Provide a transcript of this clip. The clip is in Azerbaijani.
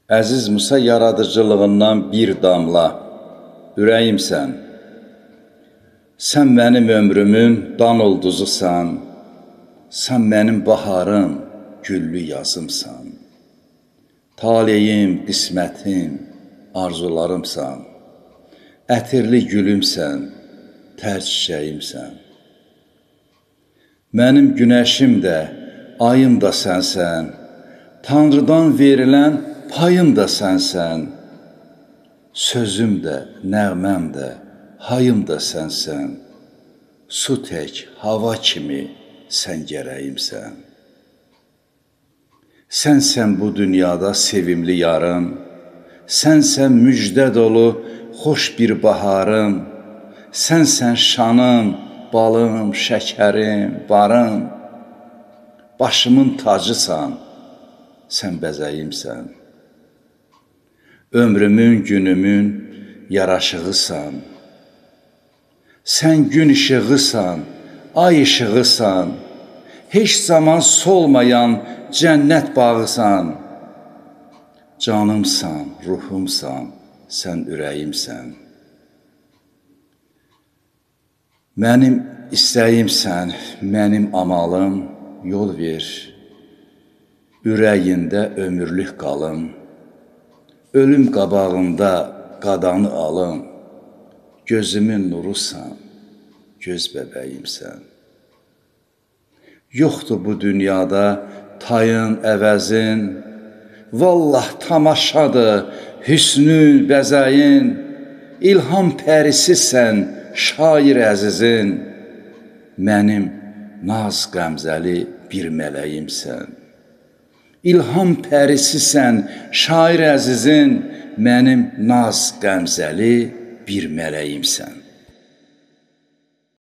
Əziz Musa yaradıcılığından bir damla, ürəyimsən. Sən mənim ömrümün dan ulduzusan, sən mənim baharım, güllü yazımsan. Taleyim, qismətim, arzularımsan, ətirli gülümsən, tər çiçəyimsən. Mənim günəşim də, ayım da sənsən, Tanrıdan verilən payım da sənsən, sözüm də, nəğməm də, hayım da sənsən, su tək, hava kimi sən gərəyimsən. Sənsən bu dünyada sevimli yarım, sənsən müjdə dolu xoş bir baharım, sənsən şanım, balım, şəkərim, barım, başımın tacısan, sən bəzəyimsən. Ömrümün, günümün yaraşığısan, sən gün işığısan, ay işığısan, heç zaman solmayan cənnət bağısan. Canımsan, ruhumsan, sən ürəyimsən. Mənim istəyimsən, mənim amalım, yol ver. Ürəyində ömürlük qalım, ölüm qabağında qadanı alım, gözümün nurusan, göz bəbəyimsən. Yoxdur bu dünyada tayın, əvəzin, vallah tamaşadır hüsnün, bəzəyin, ilham pərisisən, şair əzizin, mənim naz qəmzəli bir mələyimsən. İlham pərisisən, şair əzizin, mənim naz qəmzəli bir mələyimsən.